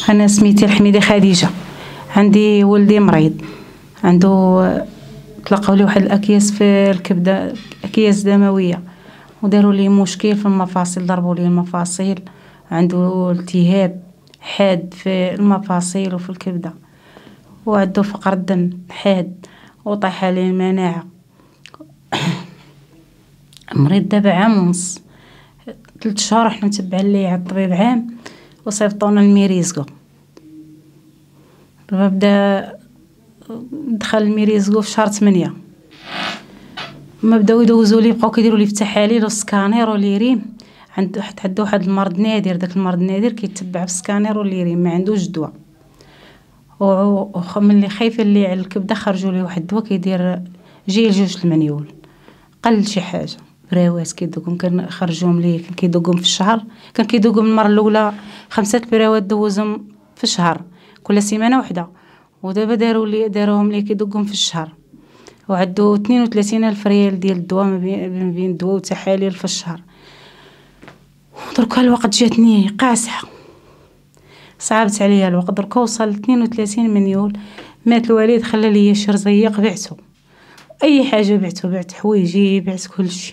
انا سميتي الحميدة خديجة. عندي ولدي مريض، عنده تلقاو لي واحد الاكياس في الكبده، اكياس دمويه، وداروا لي مشكل في المفاصل، ضربوا لي المفاصل، عنده التهاب حاد في المفاصل وفي الكبده، وعنده فقر دم حاد، وطايحه عليه المناعه. مريض دابا عام ونص، 3 شهور حنا متبعين ليه عند الطبيب عام وصيفطونا الميريزكو. دابا بدا دخل الميريزكو في شهر 8. ما بداو يدوزوا لي، بقاو كيديروا لي في التحاليل والسكانير والليريم. عنده واحد المرض نادر، داك المرض النادر كيتبع بالسكانير والليريم، ما عندوش دواء. ملي خايفه اللي على الكبده خرجوا لي واحد الدواء كيدير جيل 2 المنيول، قل شي حاجه براوات كيدوقهم، كنخرجوهم ليه، كان كيدوقهم في الشهر، كان كيدوقهم المره الاولى 5 البراوات دوزهم في الشهر كل سيمانه وحده، ودابا داروهم ليه كيدوقهم في الشهر، وعندو 32,000 ريال ديال الدواء ما بين الدواء وتحاليل في الشهر. دركا الوقت جاتني قاسحه، صعبت عليا الوقت. دركا وصل 32 منيول، مات الوالد خلى لي شي رزيق بعتو، اي حاجه بعت حوايجي، بعت كلشي.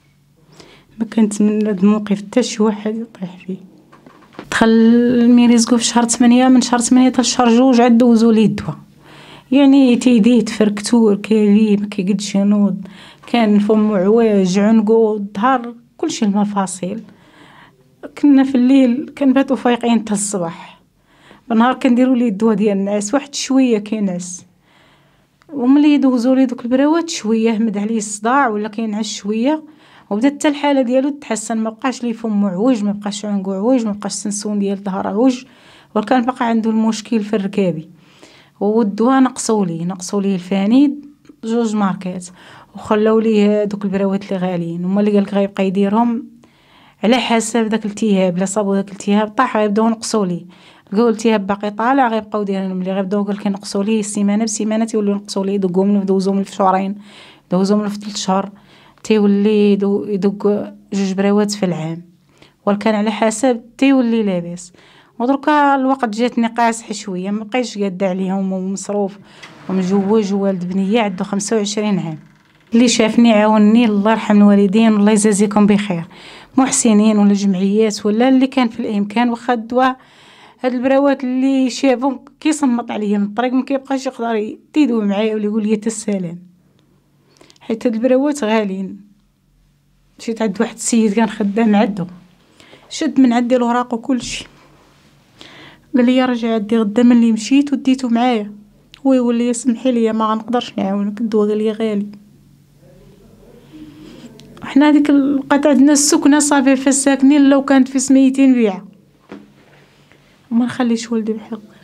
ما كنت من هذا الموقف حتى شي واحد يطيح فيه. دخل الميريزكو في شهر 8، من شهر 8 حتى شهر 2 عاد دوزوا ليه الدواء، يعني تيديه تفركتو ركالي، ما كيقدش ينوض، كان فمو عواج، عنقو، الظهر، كلشي المفاصل. كنا في الليل كنباتو فايقين حتى الصباح، بالنهار كنديروا ليه الدواء ديال النعاس، واحد شويه كينعس، وملي يدوزوا ليه دوك البراوات شويه مد عليه الصداع ولا كينعس شويه، وبدات حتى الحاله ديالو تتحسن، ما بقاش ليه فمو عوج، ما بقاش عنقو عوج، ما بقاش سنسون ديال الظهر عوج، وكان بقى عنده المشكل في الركابي. والدواء نقصوا ليه الفانيد 2 ماركات، وخلاو ليه دوك البراوات اللي غاليين، هما اللي قالك غيبقى يديرهم على حسب داك الالتهاب. لا صابو داك الالتهاب طاح غيبداو ينقصوا ليه، لقاو الالتهاب باقي طالع غيبقاو دايرينهم، اللي غيبداو قالك ينقصوا ليه سيمانه بسيمانه، تيوليو ينقصوا ليه، يدوزوهم في شهرين، دوزوهم في 3 شهور، تيولي يدق 2 براوات في العام، ولكن على حسب تيولي لاباس. ودركا الوقت جاتني قاسح شويه، ما بقيتش قاده عليهم، ومصروف ومجوج، ووالد بنيه عنده 25 عام. اللي شافني عاونني الله يرحم الوالدين والله يجازيكم بخير، محسنين ولا جمعيات ولا اللي كان في الامكان، واخا الدواء هاد البراوات اللي شافهم كيصمت عليا من الطريق، ما كيبقاش يقدر يدوي معايا ولا يقول لي السلام، حيت هاد البراوات غاليين. مشيت عند واحد السيد كان خدام عندو، شد من عندي الوراق وكلشي، قال لي رجع عندي غدا ملي مشيت وديتو معايا. هو يقول لي سمحي لي ما غنقدرش نعاونك، الدواء قال لي غالي. حنا هذيك بقات عندنا السكنه صافي، في الساكنين لو كانت في سميتين بيعها، وما نخليش ولدي بحق.